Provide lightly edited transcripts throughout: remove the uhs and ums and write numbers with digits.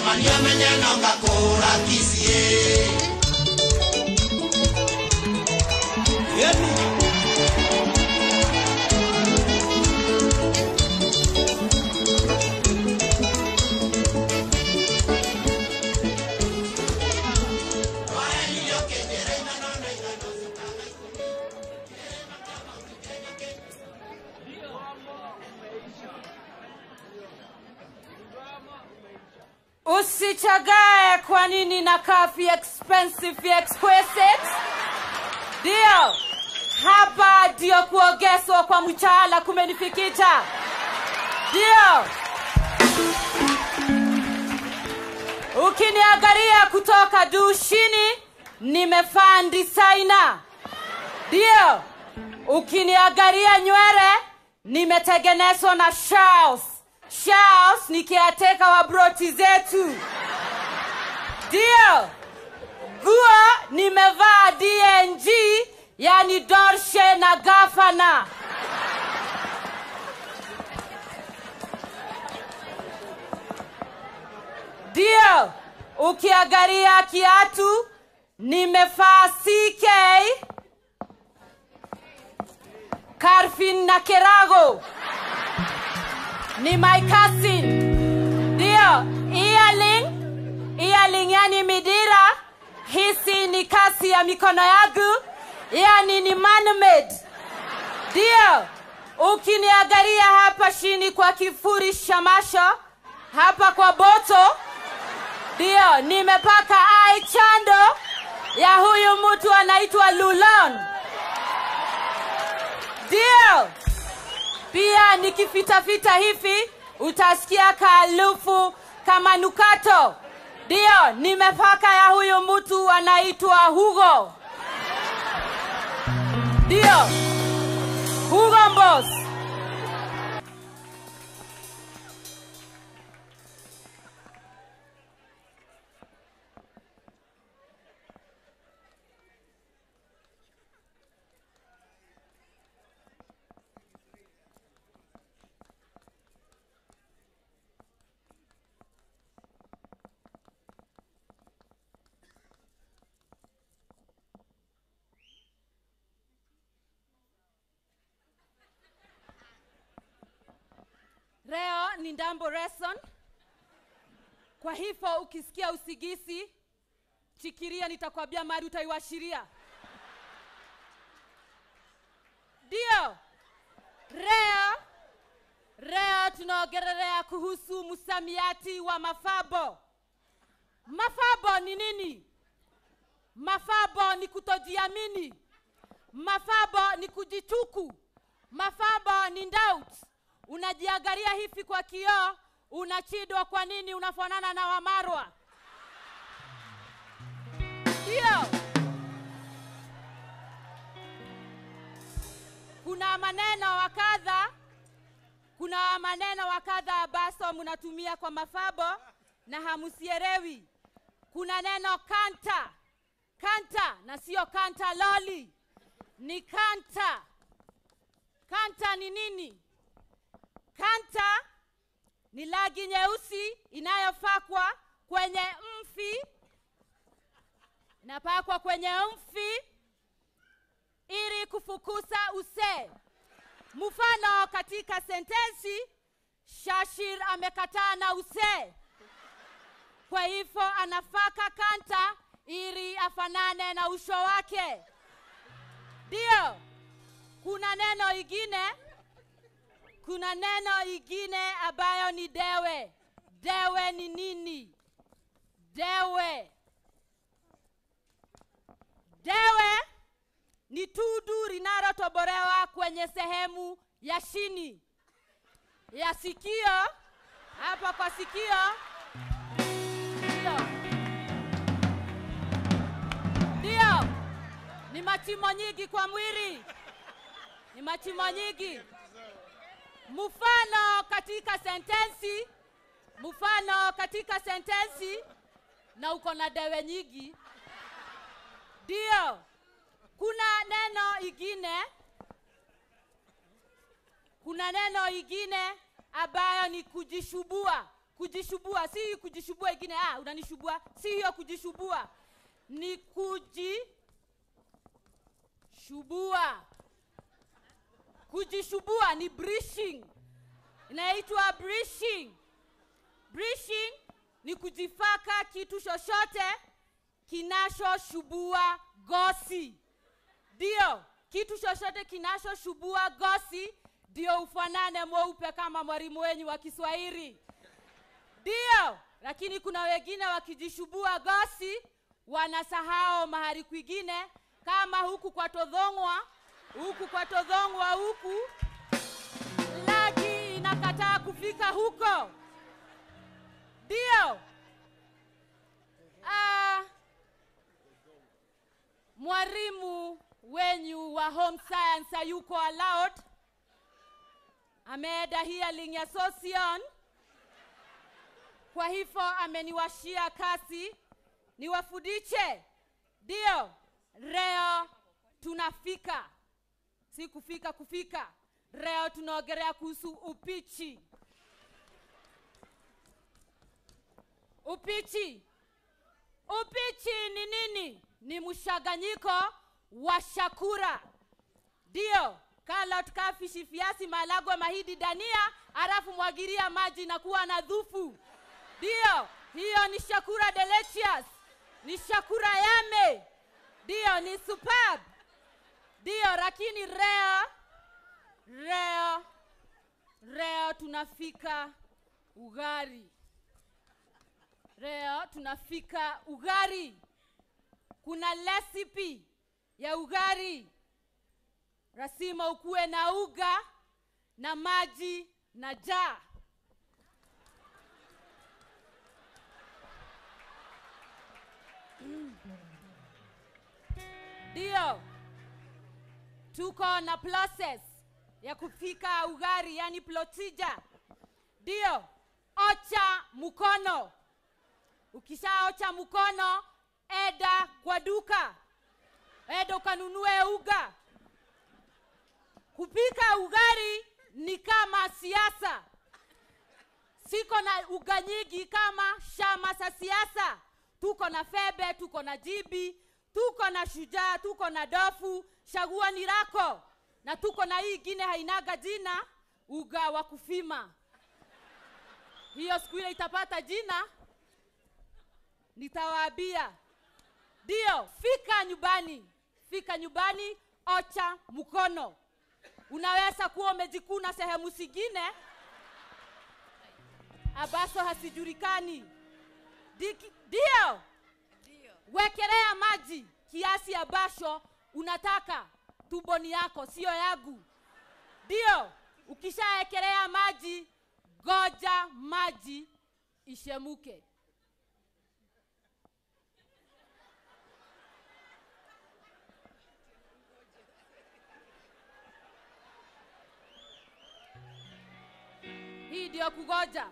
mania menyeno ngakura kisie. Usichagae kwa nini nakaa fi expensive fi exquisite. Dio, hapa dio kuogeswa kwa mchala kumenifikita. Dio, ukiniangalia kutoka dushini nimefaa designer. Dio, ukiniangalia nywele nimetengenezwa na Charles. Charles ni kiateka wa broti zetu. Dio, guo nimevaa DNG, yani Dorshe na Gafana. Dio, ukiangalia kiatu nimevaa CK, Carfin na Kerago. Ni my cousin. Dio, earring yani midira. Hisi ni kasi ya mikono yangu, yani ni man-made. Dio, ukiniangalia hapa chini kwa kifuri shamasho, hapa kwa boto. Dio, nimepaka eye chando ya huyu mtu anaitwa Lulon. Dio, pia nikifita hivi utasikia kalufu kama nukato. Dio, nimepaka ya huyu mtu anaitwa Hugo. Dio, Hugo Boss. Leo ni ndambo reson. Kwa hivyo ukisikia usigisi, chikiria nitakwambia mari utaiwashiria. Dio, Leo tunaongelea kuhusu msamiati wa mafabo. Mafabo ni nini? Mafabo ni kutojiamini. Mafabo ni kujichuku. Mafabo ni doubt. Unajiangalia hivi kwa kioo, unachidwa kwa nini unafanana na Wamarwa. Dio, kuna maneno wakadha baso mnatumia kwa mafabo na hamusielewi. Kuna neno kanta na sio kanta loli. Ni kanta. Kanta ni nini? Kanta ni lagi nyeusi inayopakwa kwenye mfi. Inapakwa kwenye mfi ili kufukuza use. Mfano katika sentensi, Churchill amekataa na use. Kwa hivyo anafaka kanta ili afanane na usho wake. Dio, kuna neno ingine ambayo ni dewe. Dewe ni nini? Dewe ni tudu linalotobolewa kwenye sehemu ya chini ya sikio, hapa kwa sikio. Dio, ni machimo nyingi kwa mwili. Ni machimo nyingi. Mfano katika sentensi na uko na dewe nyingi. Dio, kuna neno ingine ambayo ni kujishubua. Kujishubua, si kujishubua ingine, unanishubua. Si hiyo kujishubua. Ni kujishubua. Kujishubua ni brushing. Inaitwa brushing. Brushing ni kujifaka kitu chochote kinachoshubua gosi. Ndio, kitu chochote kinachoshubua gosi ndio ufanane mweupe kama mwalimu wenyu wa Kiswahili. Ndio, lakini kuna wengine wakijishubua gosi wanasahau mahali kwingine, kama huku kwa Todhongwa, huku lagi inakataa kufika huko. Ndio. Mwalimu wenyu wa home science hayuko allowed. Ameenda healing association. Kwa hivyo ameniwashia kasi niwafundishe. Ndio, leo tunafika. Si kufika. Leo tunaongelea kuhusu upichi. Upichi ni nini? Ni mshanganyiko wa chakula. Ndio, carrot, kafishi, viazi, maharagwe, mahindi, dania, alafu mwagilia maji na kuwa na dhufu. Ndio, hiyo ni chakula delicious. Ni chakula yame. Ndio, ni superb. Ndio, lakini leo tunafika ugali. Leo tunafika ugali. Kuna recipe ya ugali. Lazima ukue na uga na maji na jaa. Ndio, tuko na process ya kupika ugali, yani procedure. Ndio, ocha mkono. Ukishaocha mkono, eda kwa duka. Eda ukanunue uga. Kupika ugali ni kama siasa. Siko na uga nyingi kama chama za siasa. Tuko na Febe, tuko na Jibi, tuko na Shujaa, tuko na Dofu, chagua ni lako. Na tuko na hii ingine hainaga jina, uga wa kufima. Hiyo siku ile itapata jina, nitawaambia. Ndio, fika nyumbani, ocha mkono. Unaweza kuwa umejikuna sehemu zingine abaso hasijulikani. Ndio, wekelea maji kiasi ambacho unataka tumboni yako, sio yangu. Ndio, ukishaekelea maji, goja maji ishemuke. Hii ndio kugoja.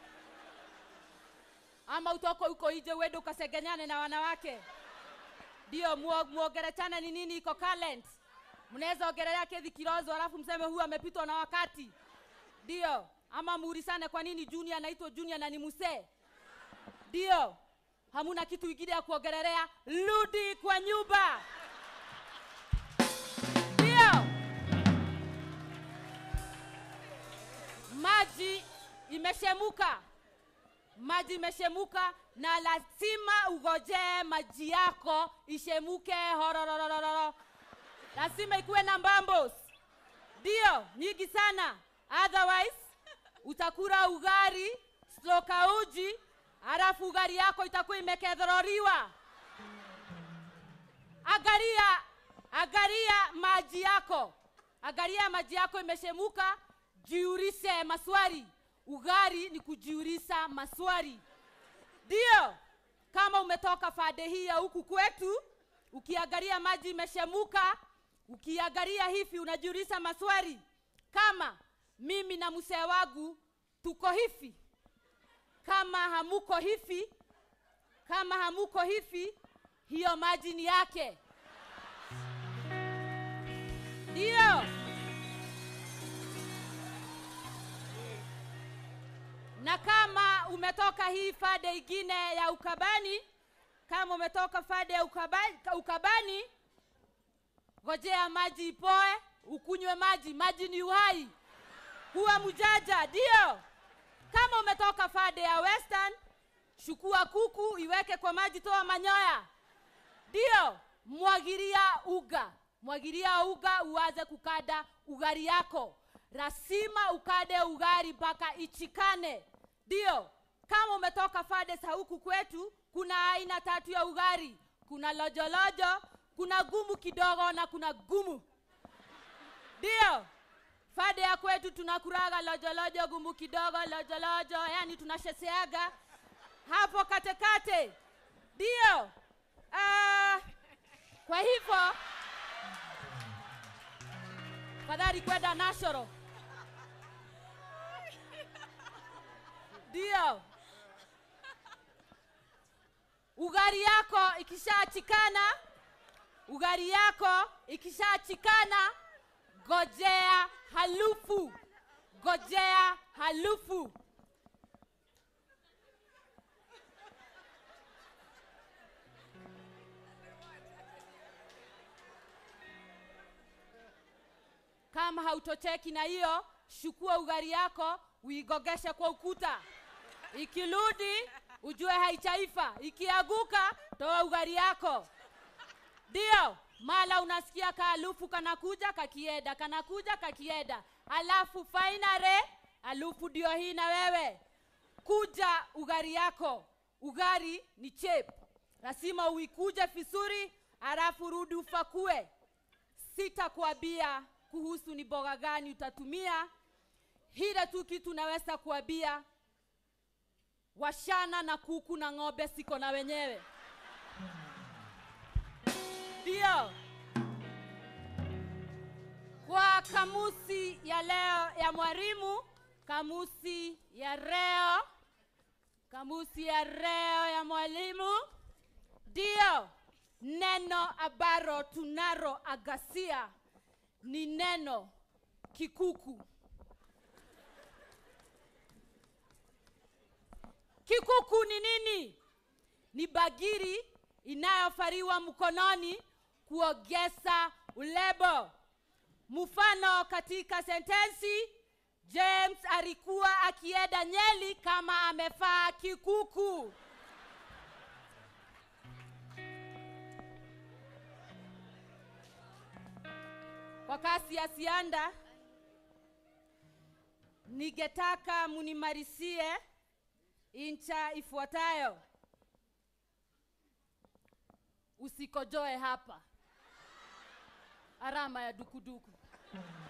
Ama utoko uko ije wedo ukasegenyane na wanawake. Ndio, muogerechana ni nini iko talent. Mnaweza ogelea Kethi Kirozo alafu mseme huyu amepitwa na wakati. Ndio, ama muulisane kwa nini Junior anaitwa Junior na ni msee. Ndio, hamuna kitu kingine ya kuogelea, rudi kwa nyumba. Ndio. Maji imeshemuka na lazima ugoje maji yako ishemuke hororororo. Lazima ikuwe na mbambos. Ndio, nyingi sana. Otherwise, utakula ugali, sloka uji, alafu ugali yako itakuwa imekedhororiwa. Angalia maji yako. Angalia maji yako imeshemuka, jiulize maswali. Ugali ni kujiuliza maswali. Ndio, kama umetoka fade hii ya huku kwetu, ukiangalia maji imeshemuka, ukiangalia hivi unajiuliza maswali. Kama mimi na mzee wangu tuko hivi, kama hamuko hivi, hiyo maji ni yake. Ndio. Na kama umetoka hii fade ingine ya ukabani, kama umetoka fade ya ukabani, ngojea maji ipoe, ukunywe maji. Maji ni uhai. Kuwa mjanja, ndio. Kama umetoka fade ya western, chukua kuku, iweke kwa maji, toa manyoya. Ndio, mwagiria uga uanze kukada ugari yako. Lazima ukade ugari mpaka ichikane. Ndio, kama umetoka fade za huku kwetu, kuna aina 3 ya ugari. Kuna lojolojo, kuna gumu kidogo na kuna gumu. Ndio, fade ya kwetu tunakuraga lojolojo, gumu kidogo, lojolojo, yani tunasheseaga hapo katekate. Ndio. Kwa hivyo fadhali kwenda national. Ndio. Ugari yako ikishachikana, gojea halufu. Kama hautocheki na hiyo, chukua ugari yako uigogeshe kwa ukuta. Ikirudi ujue haichaifa. Ikiaguka toa ugari yako. Ndio, mala unasikia halufu kanakuja kakieda. Alafu finally halufu ndio hii na wewe. Kuja ugari yako. Ugari ni chep. Lazima uikuje vizuri, alafu rudi ufakue. Sitakuambia kuhusu ni boga gani utatumia. Hila tu kitu naweza kuambia, washana na kuku na ng'ombe siko na wenyewe. Ndio. Kwa kamusi ya leo ya mwalimu, kamusi ya leo ya mwalimu, ndio, neno abaro tunaro agasia ni neno kikuku. Kikuku ni nini? Ni bagiri inayofariwa mkononi kuogesa ulebo. Mfano katika sentensi, James alikuwa akienda Nyeri kama amevaa kikuku. Kwa kasi ya sianda, ningetaka munimalizie incha ifuatayo. Usikojoe hapa. Arama ya dukuduku.